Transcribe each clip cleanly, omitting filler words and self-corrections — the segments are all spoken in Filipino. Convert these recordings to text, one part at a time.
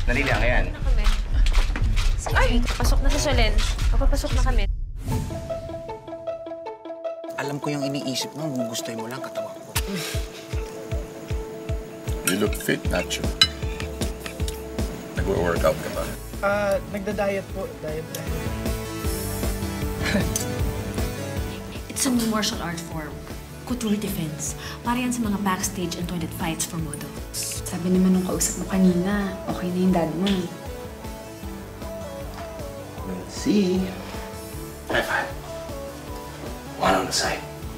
Dali lang, yan. Na kami. Ay! Papasok na si Solen. Papapasok na kami. Alam ko yung iniisip mo, gugustuhin mo lang katawan ko. You look fit, Nacho. Nag-workout ka ba? Nagda-diet po. Diet. It's a new martial art form. Couture defense. Para yan sa mga backstage and toilet fights for models. Sabi naman nung kausap mo kanina, okay na yung dad mo eh. We'll see. High five. One on the side.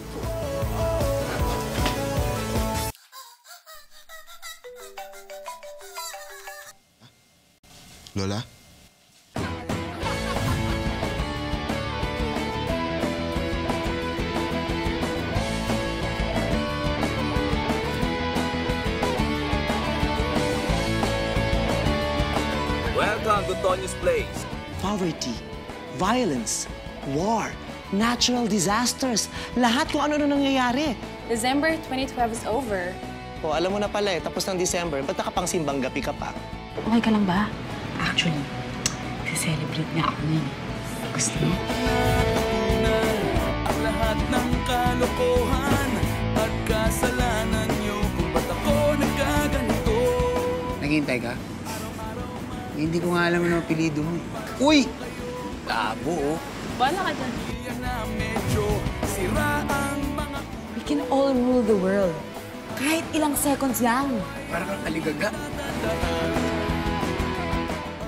Lola? Welcome to Tonyo's Place. Poverty, violence, war, natural disasters. Lahat kung ano na nangyayari. December 2012 is over. O, alam mo na pala tapos ng December, ba't nakapangsimbang gabi ka pa? Okay ka lang ba? Actually, celebrate nga ako ngayon. Gusto mo? Ang lahat ng kalokohan at kasalanan niyo kung ba't ako nagkaganito. Naghihintay ka? Hindi ko nga alam yung apelido mo. Uy! Labo, oh. Bala ka dyan. We can all rule the world. Kahit ilang seconds lang. Parang kang aligaga. 1,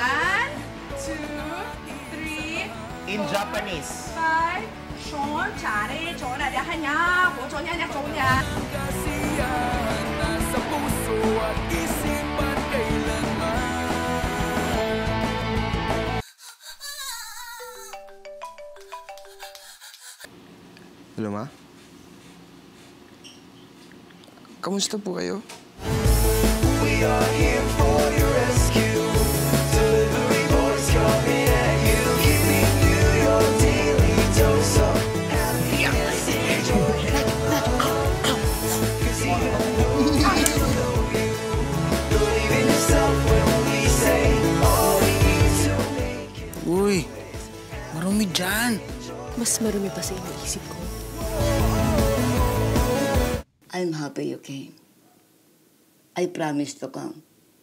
2, 3. In Japanese. 5. Sean, 잘해. 전화를 하냐? 뭐 전화냐, 좋냐? Kasiyahan nasa puso at isipan kailanman. Hello, Ma? Kamusta po kayo? We are here for your rescue. Delivery boys coming at you, giving you your daily dose of happiness and joy. 'Cause even though I don't know you, believe in yourself when we say all we need to make it. Uy! Marumi dyan! Mas marumi pa sa iniisip ko. I'm happy you came. I promise to come.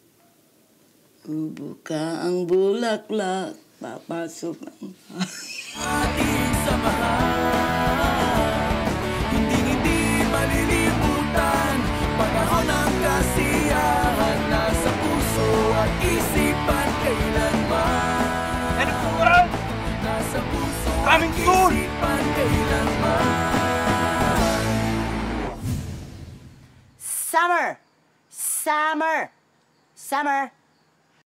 Buka ang bulaklak, papasok ang... Ating samahan, hindi malilimutan. Panahon ng kasiyahan, nasa puso at isipan kailanman. Ano po ba? Nasa puso Coming at soon! isipan kailanman. Summer! Summer! Summer!